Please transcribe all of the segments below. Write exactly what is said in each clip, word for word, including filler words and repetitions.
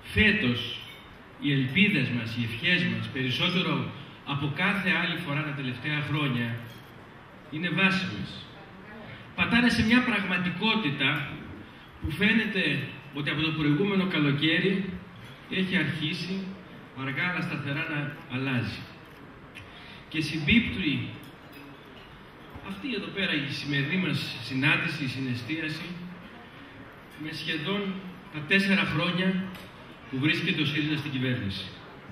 φέτος οι ελπίδες μας, οι ευχές μας, περισσότερο από κάθε άλλη φορά τα τελευταία χρόνια, είναι βάσιμες. Πατάνε σε μια πραγματικότητα που φαίνεται ότι από το προηγούμενο καλοκαίρι έχει αρχίσει αργά αλλά σταθερά να αλλάζει. Και συμπίπτει αυτή εδώ πέρα η σημερινή μας συνάντηση, η συναισθίαση, με σχεδόν τα τέσσερα χρόνια που βρίσκεται ο ΣΥΡΙΖΑ στην κυβέρνηση.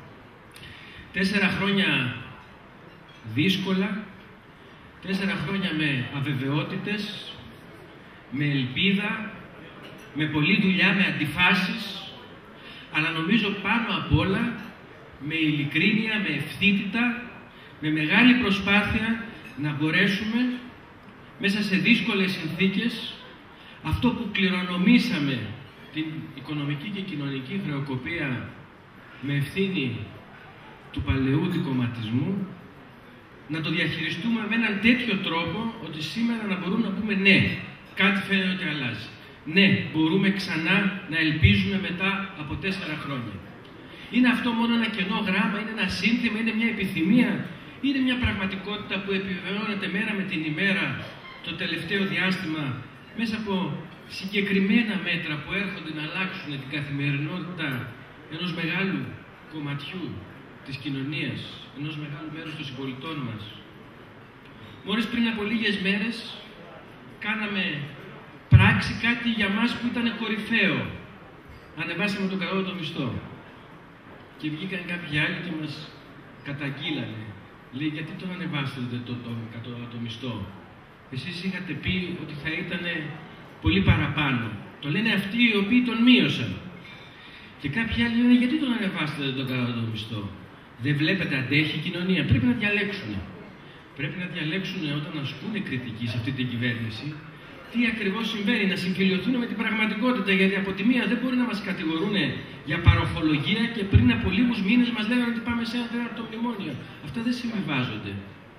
Τέσσερα χρόνια δύσκολα, τέσσερα χρόνια με αβεβαιότητες, με ελπίδα, με πολλή δουλειά, με αντιφάσεις, αλλά νομίζω πάνω απ' όλα με ειλικρίνεια, με ευθύτητα, με μεγάλη προσπάθεια να μπορέσουμε μέσα σε δύσκολες συνθήκες αυτό που κληρονομήσαμε, την οικονομική και κοινωνική χρεοκοπία με ευθύνη του παλαιού δικομματισμού, να το διαχειριστούμε με έναν τέτοιο τρόπο ότι σήμερα να μπορούμε να πούμε ναι, κάτι φαίνεται ότι αλλάζει. Ναι, μπορούμε ξανά να ελπίζουμε μετά από τέσσερα χρόνια. Είναι αυτό μόνο ένα κενό γράμμα, είναι ένα σύνθημα, είναι μια επιθυμία, είναι μια πραγματικότητα που επιβεβαιώνεται μέρα με την ημέρα το τελευταίο διάστημα μέσα από συγκεκριμένα μέτρα που έρχονται να αλλάξουν την καθημερινότητα ενός μεγάλου κομματιού της κοινωνίας, ενός μεγάλου μέρους των συμπολιτών μας. Μόλις πριν από λίγες μέρες κάναμε πράξη κάτι για μας που ήταν κορυφαίο. Ανεβάσαμε τον κατώτατο μισθό. Και βγήκαν κάποιοι άλλοι και μας καταγγείλανε. Λέει, γιατί τον ανεβάσετε το, το κατώτατο μισθό? Εσείς είχατε πει ότι θα ήταν πολύ παραπάνω. Το λένε αυτοί οι οποίοι τον μείωσαν. Και κάποιοι άλλοι λένε, γιατί τον ανεβάσετε τον κατώτατο μισθό? Δεν βλέπετε, αντέχει η κοινωνία. Πρέπει να διαλέξουν. Πρέπει να διαλέξουν όταν ασκούν κριτική σε αυτή την κυβέρνηση τι ακριβώς συμβαίνει, να συμφιλειωθούν με την πραγματικότητα. Γιατί από τη μία δεν μπορεί να μας κατηγορούν για παροχολογία και πριν από λίγους μήνες μας λέγανε ότι πάμε σε ένα τέταρτο μνημόνιο. Αυτά δεν συμβιβάζονται.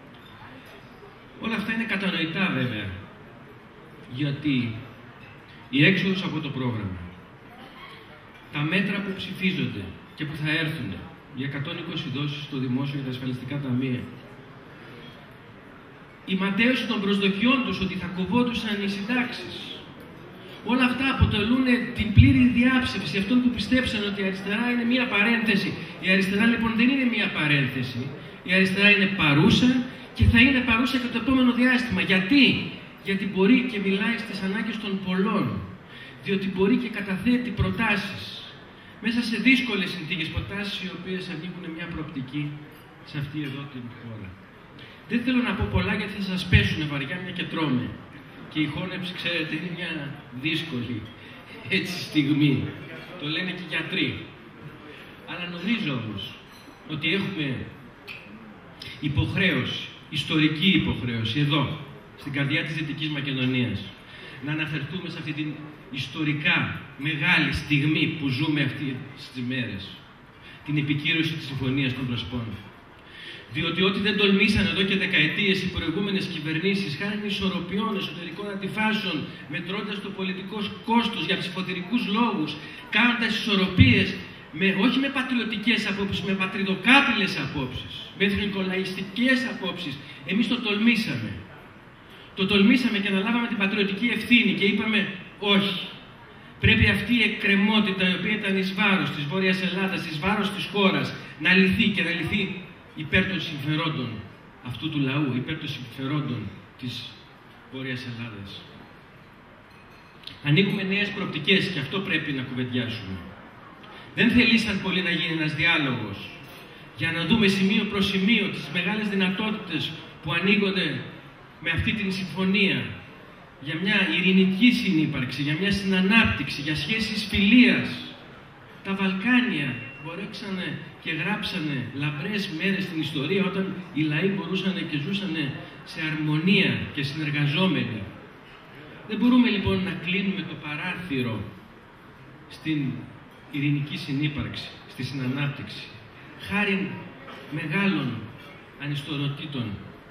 Όλα αυτά είναι κατανοητά βέβαια. Γιατί η έξοδος από το πρόγραμμα, τα μέτρα που ψηφίζονται και που θα έρθουν, οι εκατόν είκοσι δόσεις στο δημόσιο για τα ασφαλιστικά ταμεία, η ματαίωση των προσδοκιών τους ότι θα κοβόντουσαν οι συντάξεις, όλα αυτά αποτελούν την πλήρη διάψευση αυτών που πιστέψαν ότι η αριστερά είναι μία παρένθεση. Η αριστερά λοιπόν δεν είναι μία παρένθεση. Η αριστερά είναι παρούσα και θα είναι παρούσα και το επόμενο διάστημα. Γιατί? Γιατί μπορεί και μιλάει στις ανάγκες των πολλών. Διότι μπορεί και καταθέτει προτάσεις μέσα σε δύσκολες συνθήκες, προτάσεις οι οποίες ανοίγουν μια προοπτική σε αυτή εδώ την χώρα. Δεν θέλω να πω πολλά γιατί θα σας πέσουνε βαριά μια και τρώμε. Και η χώνεψη, ξέρετε, είναι μια δύσκολη έτσι στιγμή. Το λένε και οι γιατροί. Αλλά νομίζω όμως ότι έχουμε υποχρέωση, ιστορική υποχρέωση, εδώ, στην καρδιά της Δυτικής Μακεδονίας, να αναφερθούμε σε αυτή την ιστορικά μεγάλη στιγμή που ζούμε αυτές τις μέρες. Την επικύρωση της Συμφωνίας των Πρεσπών. Διότι ό,τι δεν τολμήσαν εδώ και δεκαετίες οι προηγούμενες κυβερνήσεις, χάρη ισορροπιών, εσωτερικών αντιφάσεων, μετρώντας το πολιτικό κόστος για ψηφοδηρικούς λόγους, κάνοντας ισορροπίες, με, όχι με πατριωτικές απόψεις, με πατριδοκάπηλες απόψεις, με εθνικολαϊστικές απόψεις, εμείς το τολμήσαμε. Το τολμήσαμε και αναλάβαμε την πατριωτική ευθύνη και είπαμε όχι. Πρέπει αυτή η εκκρεμότητα η οποία ήταν εις βάρος της Βόρειας Ελλάδας, εις βάρος της χώρας, να λυθεί και να λυθεί υπέρ των συμφερόντων αυτού του λαού, υπέρ των συμφερόντων της Βόρειας Ελλάδας. Ανοίγουμε νέες προοπτικές και αυτό πρέπει να κουβεντιάσουμε. Δεν θελήσαν πολύ να γίνει ένας διάλογος για να δούμε σημείο προς σημείο τις μεγάλες δυνατότητες που ανοίγονται με αυτή την συμφωνία για μια ειρηνική συνύπαρξη, για μια συνανάπτυξη, για σχέσεις φιλίας. Τα Βαλκάνια μπορέξανε και γράψανε λαμπρές μέρες στην ιστορία όταν οι λαοί μπορούσαν και ζούσαν σε αρμονία και συνεργαζόμενοι. Δεν μπορούμε λοιπόν να κλείνουμε το παράθυρο στην ειρηνική συνύπαρξη, στη συνανάπτυξη, χάρη μεγάλων ανιστοροτήτων,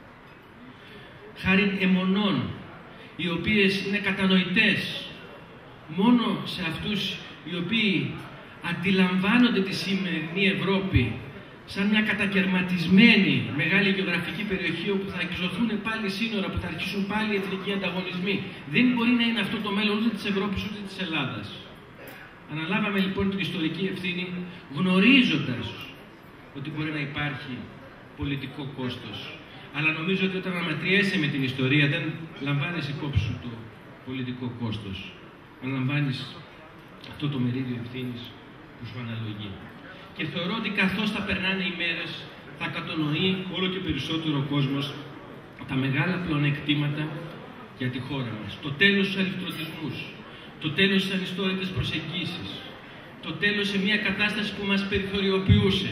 χάρη αιμονών, οι οποίες είναι κατανοητές μόνο σε αυτούς οι οποίοι αντιλαμβάνονται τη σημερινή Ευρώπη σαν μια κατακαιρματισμένη μεγάλη γεωγραφική περιοχή όπου θα εξωθούν πάλι σύνορα, που θα αρχίσουν πάλι οι εθνικοί ανταγωνισμοί. Δεν μπορεί να είναι αυτό το μέλλον ούτε της Ευρώπης ούτε της Ελλάδας. Αναλάβαμε λοιπόν την ιστορική ευθύνη γνωρίζοντας ότι μπορεί να υπάρχει πολιτικό κόστος. Αλλά νομίζω ότι όταν αναμετριέσαι με την ιστορία δεν λαμβάνεις υπόψη σου το πολιτικό κόστος. Αναλαμβάνεις αυτό το μερίδιο ευθύνης που σου αναλογεί. Και θεωρώ ότι καθώς θα περνάνε οι μέρες θα κατανοεί όλο και περισσότερο ο κόσμος τα μεγάλα πλεονεκτήματα για τη χώρα μας. Το τέλος στους αληθρωτισμούς, το τέλος στις ανιστόρητες προσεγγίσεις, το τέλος σε μια κατάσταση που μας περιθωριοποιούσε.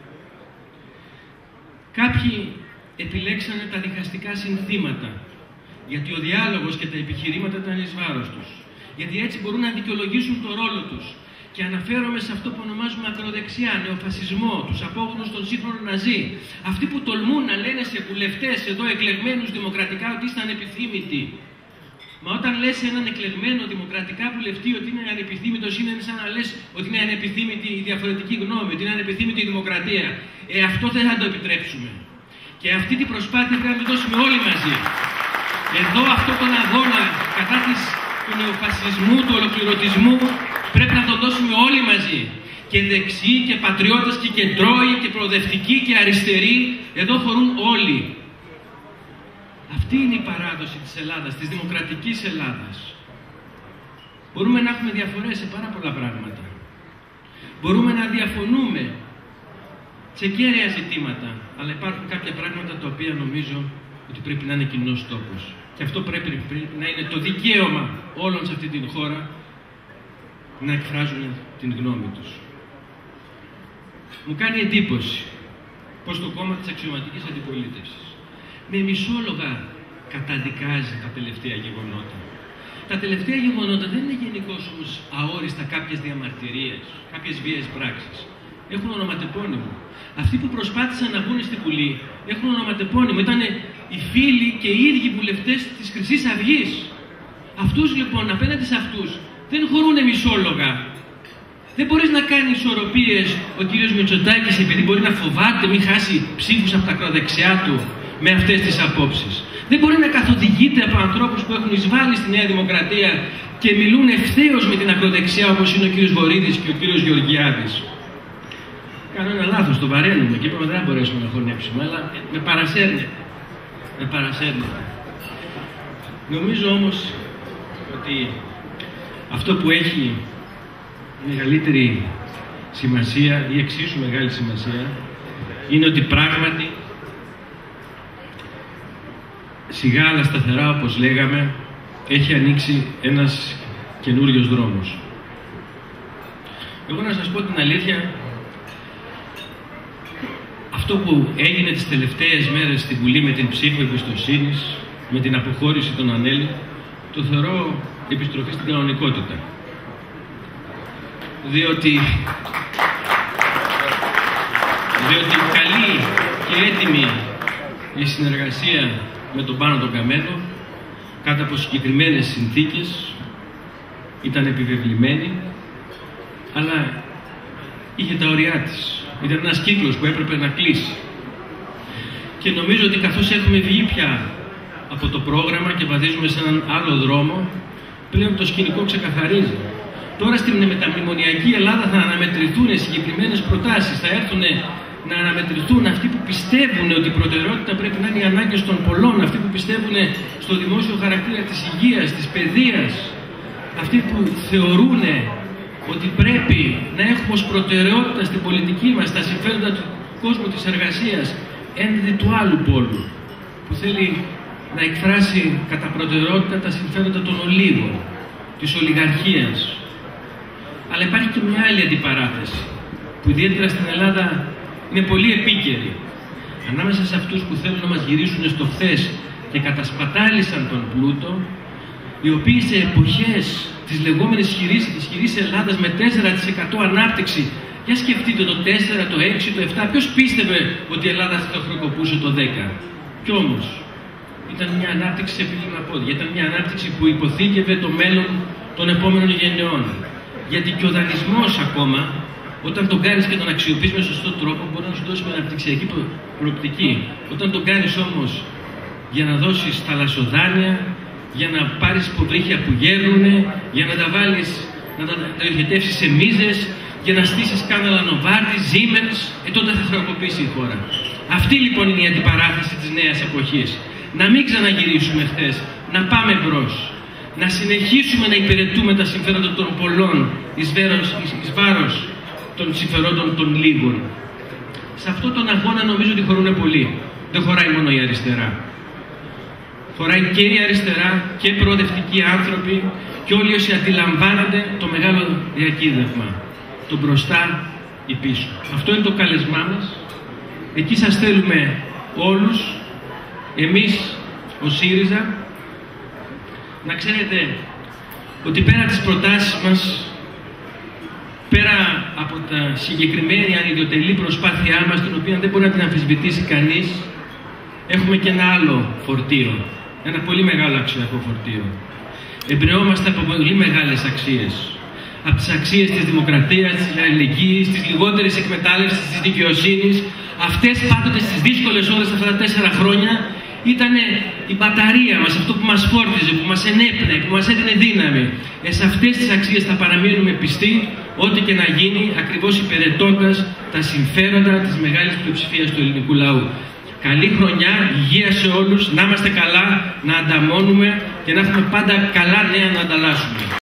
Κάποιοι επιλέξανε τα διχαστικά συνθήματα, γιατί ο διάλογος και τα επιχειρήματα ήταν εις βάρος τους. Γιατί έτσι μπορούν να δικαιολογήσουν το ρόλο τους. Και αναφέρομαι σε αυτό που ονομάζουμε ακροδεξιά, νεοφασισμό, τους απόγονους των σύγχρονων Ναζί. Αυτοί που τολμούν να λένε σε βουλευτές εδώ εκλεγμένους δημοκρατικά ότι είστε ανεπιθύμητοι. Μα όταν λες σε έναν εκλεγμένο δημοκρατικά βουλευτή ότι είναι ανεπιθύμητος, είναι σαν να λες ότι είναι ανεπιθύμητη η διαφορετική γνώμη, ότι είναι ανεπιθύμητη η δημοκρατία. Ε, αυτό δεν θα το επιτρέψουμε. Και αυτή την προσπάθεια πρέπει να την δώσουμε όλοι μαζί. Εδώ αυτόν τον αγώνα κατά της, του νεοφασισμού, του ολοκληρωτισμού, πρέπει να το δώσουμε όλοι μαζί. Και δεξιοί και πατριώτες και κεντρώοι και προοδευτικοί και αριστεροί, εδώ χωρούν όλοι. Αυτή είναι η παράδοση της Ελλάδας, της δημοκρατικής Ελλάδας. Μπορούμε να έχουμε διαφορές σε πάρα πολλά πράγματα. Μπορούμε να διαφωνούμε σε κέρια ζητήματα, αλλά υπάρχουν κάποια πράγματα τα οποία νομίζω ότι πρέπει να είναι κοινός τόπος. Και αυτό πρέπει να είναι το δικαίωμα όλων σε αυτή την χώρα να εκφράζουν την γνώμη τους. Μου κάνει εντύπωση πως το κόμμα της αξιωματικής αντιπολίτευσης με μισόλογα καταδικάζει τα τελευταία γεγονότα. Τα τελευταία γεγονότα δεν είναι γενικώς όμως αόριστα κάποιες διαμαρτυρίες, κάποιες βίαιες πράξεις. Έχουν ονοματεπώνυμο. Αυτοί που προσπάθησαν να βγουν στη Βουλή έχουν ονοματεπώνυμο. Ήταν οι φίλοι και οι ίδιοι βουλευτές της Χρυσής Αυγής. Αυτούς λοιπόν, απέναντι σε αυτούς, δεν χωρούν μισόλογα. Δεν μπορείς να κάνει ισορροπίες ο κύριος Μητσοτάκης επειδή μπορεί να φοβάται μην χάσει ψήφους από τα ακροδεξιά του με αυτές τις απόψεις. Δεν μπορεί να καθοδηγείται από ανθρώπους που έχουν εισβάλει στη Νέα Δημοκρατία και μιλούν ευθέως με την ακροδεξιά όπως είναι ο κύριος Βορίδης και ο κύριος Γεωργιάδης. Κάνω ένα λάθος, το βαραίνουμε και είπαμε δεν θα μπορέσουμε να χωνέψουμε, αλλά με παρασέρνεται. Με παρασέρνεται. Νομίζω όμως ότι αυτό που έχει μεγαλύτερη σημασία ή εξίσου μεγάλη σημασία είναι ότι πράγματι σιγά αλλά σταθερά, όπως λέγαμε, έχει ανοίξει ένας καινούριος δρόμος. Εγώ να σας πω την αλήθεια, αυτό που έγινε τις τελευταίες μέρες στη Βουλή με την ψήφο εμπιστοσύνης, με την αποχώρηση των Ανέλη, το θεωρώ επιστροφή στην κανονικότητα. Διότι, διότι καλή και έτοιμη η συνεργασία με τον Πάνο τον Καμένο, κάτω από συγκεκριμένες συνθήκες, ήταν επιβεβλημένη, αλλά είχε τα ωριά της. Ήταν ένας κύκλος που έπρεπε να κλείσει. Και νομίζω ότι καθώς έχουμε βγει πια από το πρόγραμμα και βαδίζουμε σε έναν άλλο δρόμο, πλέον το σκηνικό ξεκαθαρίζει. Τώρα στην μεταμνημονιακή Ελλάδα θα αναμετρηθούν συγκεκριμένες προτάσεις, θα έρθουν να αναμετρηθούν αυτοί που πιστεύουν ότι η προτεραιότητα πρέπει να είναι οι ανάγκες των πολλών, αυτοί που πιστεύουν στο δημόσιο χαρακτήρα της υγείας, της παιδείας, αυτοί που θεωρούν ότι πρέπει να έχουμε ως προτεραιότητα στην πολιτική μας τα συμφέροντα του κόσμου της εργασίας έναντι του άλλου πόλου, που θέλει να εκφράσει κατά προτεραιότητα τα συμφέροντα των ολίγων, της ολιγαρχίας. Αλλά υπάρχει και μια άλλη αντιπαράθεση, που ιδιαίτερα στην Ελλάδα είναι πολύ επίκαιρη. Ανάμεσα σε αυτούς που θέλουν να μας γυρίσουν στο χθες και κατασπατάλησαν τον πλούτο, οι οποίοι σε εποχές της λεγόμενης ισχυρής, ισχυρής Ελλάδας με τέσσερα τοις εκατό ανάπτυξη, για σκεφτείτε το τέσσερα, το έξι, το επτά, ποιος πίστευε ότι η Ελλάδα θα το χρεοκοπούσε το δέκα. Κι όμως, ήταν μια ανάπτυξη σε επίγυμνα πόδια, ήταν μια ανάπτυξη που υποθήκευε το μέλλον των επόμενων γενεών. Γιατί και ο δανεισμός ακόμα, όταν τον κάνεις και τον αξιοποιείς με σωστό τρόπο, μπορεί να σου δώσει μια αναπτυξιακή προοπτική. Όταν τον κάνεις όμως για να δώσεις θαλασσοδάνεια, για να πάρεις υποβρύχια που γέρνουν, για να τα βάλεις, να τα διοχετεύσεις σε μίζες, για να στήσεις κάναλα Novartis, Siemens, ε, τότε θα χρεοκοπήσει η χώρα. Αυτή λοιπόν είναι η αντιπαράθεση της νέας εποχής. Να μην ξαναγυρίσουμε χθες, να πάμε μπρος. Να συνεχίσουμε να υπηρετούμε τα συμφέροντα των πολλών εις, βέρος, εις, εις βάρος των συμφερόντων των λίγων. Σε αυτόν τον αγώνα νομίζω ότι χωρούν πολλοί. Δεν χωράει μόνο η αριστερά. Χωράει και η αριστερά και προοδευτικοί άνθρωποι και όλοι όσοι αντιλαμβάνονται το μεγάλο διακύβευμα. Το μπροστά ή πίσω. Αυτό είναι το καλεσμά μας. Εκεί σας θέλουμε όλους, εμείς ο ΣΥΡΙΖΑ, να ξέρετε ότι πέρα τις προτάσεις μας, πέρα από τα συγκεκριμένη ανιδιοτελή προσπάθειά μας, την οποία δεν μπορεί να την αμφισβητήσει κανείς, έχουμε και ένα άλλο φορτίο, ένα πολύ μεγάλο αξιακό φορτίο. Εμπνεόμαστε από πολύ μεγάλες αξίες. Από τις αξίες της δημοκρατίας, της αλληλεγγύης, της λιγότερης εκμετάλλευσης, της δικαιοσύνης. Αυτές πάντοτε στις δύσκολες ώρες αυτά τα τέσσερα χρόνια ήταν η μπαταρία μας, αυτό που μας φόρτιζε, που μας ενέπνεε, που μας έδινε δύναμη. Ε, σε αυτές τις αξίες θα παραμείνουμε πιστοί, ό,τι και να γίνει, ακριβώς υπηρετώντας τα συμφέροντα της μεγάλης πλειοψηφίας του ελληνικού λαού. Καλή χρονιά, υγεία σε όλους, να είμαστε καλά, να ανταμώνουμε και να έχουμε πάντα καλά νέα να ανταλλάσσουμε.